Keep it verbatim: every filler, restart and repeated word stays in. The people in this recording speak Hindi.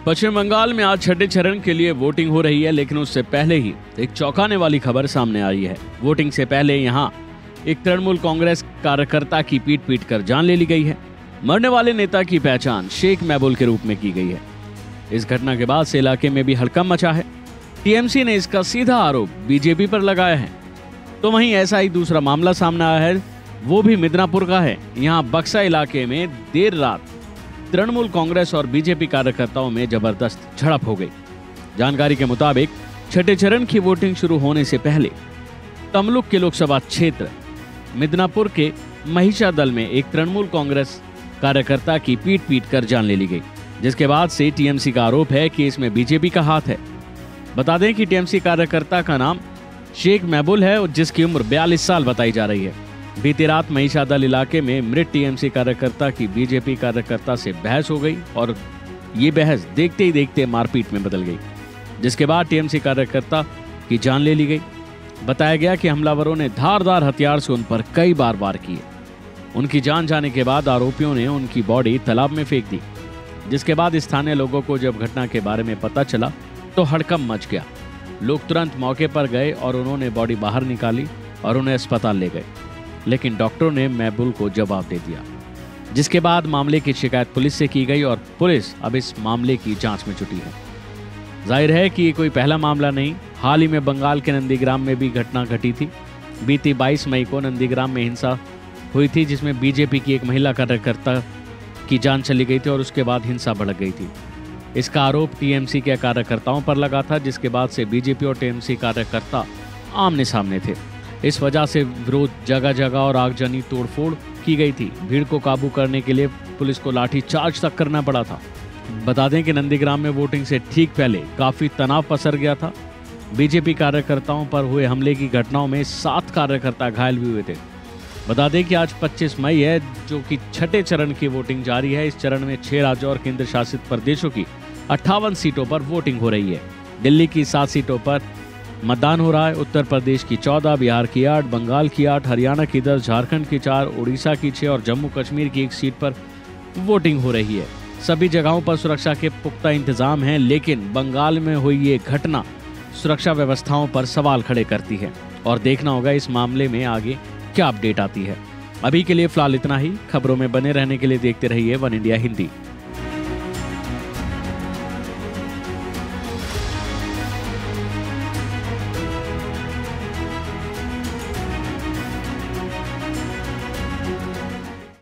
पश्चिम बंगाल में आज छठे चरण के लिए वोटिंग हो रही है, लेकिन उससे पहले ही एक चौंकाने वाली खबर सामने आई है। वोटिंग से पहले यहां एक तृणमूल कांग्रेस कार्यकर्ता की पीट पीट कर जान ले ली गई है। मरने वाले नेता की पहचान शेख महबूल के रूप में की गई है। इस घटना के बाद से इलाके में भी हड़कंप मचा है। टीएमसी ने इसका सीधा आरोप बीजेपी पर लगाया है। तो वहीं ऐसा ही दूसरा मामला सामने आया है, वो भी मिदनापुर का है। यहाँ बक्सा इलाके में देर रात तृणमूल कांग्रेस और बीजेपी कार्यकर्ताओं में जबरदस्त झड़प हो गई। जानकारी के मुताबिक छठे चरण की वोटिंग शुरू होने से पहले तमलुक के लोकसभा क्षेत्र मिदनापुर के महिषा दल में एक तृणमूल कांग्रेस कार्यकर्ता की पीट पीट कर जान ले ली गई, जिसके बाद से टीएमसी का आरोप है कि इसमें बीजेपी का हाथ है। बता दें कि टीएमसी कार्यकर्ता का नाम शेख महबूल है, जिसकी उम्र बयालीस साल बताई जा रही है। बीती रात महिषा दल इलाके में मृत टीएमसी कार्यकर्ता की बीजेपी कार्यकर्ता से बहस हो गई और ये बहस देखते ही देखते मारपीट में बदल गई, जिसके बाद टीएमसी कार्यकर्ता की जान ले ली गई। बताया गया कि हमलावरों ने धारदार हथियार से उन पर कई बार वार किए। उनकी जान जाने के बाद आरोपियों ने उनकी बॉडी तालाब में फेंक दी, जिसके बाद स्थानीय लोगों को जब घटना के बारे में पता चला तो हड़कंप मच गया। लोग तुरंत मौके पर गए और उन्होंने बॉडी बाहर निकाली और उन्हें अस्पताल ले गए, लेकिन डॉक्टरों ने महबूल को जवाब दे दिया, जिसके बाद मामले की शिकायत पुलिस से की गई और पुलिस अब इस मामले की जांच में जुटी है। जाहिर है कि ये कोई पहला मामला नहीं। हाल ही में बंगाल के नंदीग्राम में भी घटना घटी थी। बीती बाईस मई को नंदीग्राम में हिंसा हुई थी, जिसमें बीजेपी की एक महिला कार्यकर्ता की जान चली गई थी और उसके बाद हिंसा भड़क गई थी। इसका आरोप टीएमसी के कार्यकर्ताओं पर लगा था, जिसके बाद से बीजेपी और टीएमसी कार्यकर्ता आमने सामने थे। इस वजह से विरोध जगह जगह और आगजनी तोड़फोड़ की गई थी। भीड़ को काबू करने के लिए पुलिस को लाठी चार्ज तक करना पड़ा था। बता दें कि नंदीग्राम में वोटिंग से ठीक पहले काफी तनाव पसर गया था। बीजेपी कार्यकर्ताओं पर हुए हमले की घटनाओं में सात कार्यकर्ता घायल भी हुए थे। बता दें कि आज पच्चीस मई है, जो कि छठे चरण की वोटिंग जारी है। इस चरण में छह राज्यों और केंद्र शासित प्रदेशों की अट्ठावन सीटों पर वोटिंग हो रही है। दिल्ली की सात सीटों पर मतदान हो रहा है। उत्तर प्रदेश की चौदह, बिहार की आठ, बंगाल की आठ, हरियाणा की दस, झारखंड की चार, उड़ीसा की छह और जम्मू कश्मीर की एक सीट पर वोटिंग हो रही है। सभी जगहों पर सुरक्षा के पुख्ता इंतजाम हैं, लेकिन बंगाल में हुई ये घटना सुरक्षा व्यवस्थाओं पर सवाल खड़े करती है और देखना होगा इस मामले में आगे क्या अपडेट आती है। अभी के लिए फिलहाल इतना ही। खबरों में बने रहने के लिए देखते रहिए वन इंडिया हिंदी।